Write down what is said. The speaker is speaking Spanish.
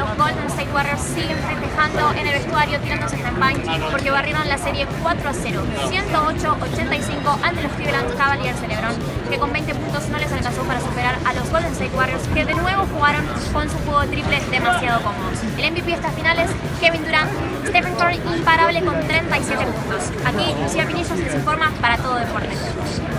los Golden State Warriors siguen festejando en el vestuario, tirándose champagne porque barrieron la serie 4-0, 108-85 ante los Cleveland Cavaliers de LeBron, que con 20 puntos no les alcanzó para superar a los Golden State Warriors, que de nuevo jugaron con su juego triple demasiado cómodos. El MVP de estas finales, Kevin Durant. Stephen Curry imparable con 37 puntos. Aquí Lucía Pinillos les informa para Todo Deporte.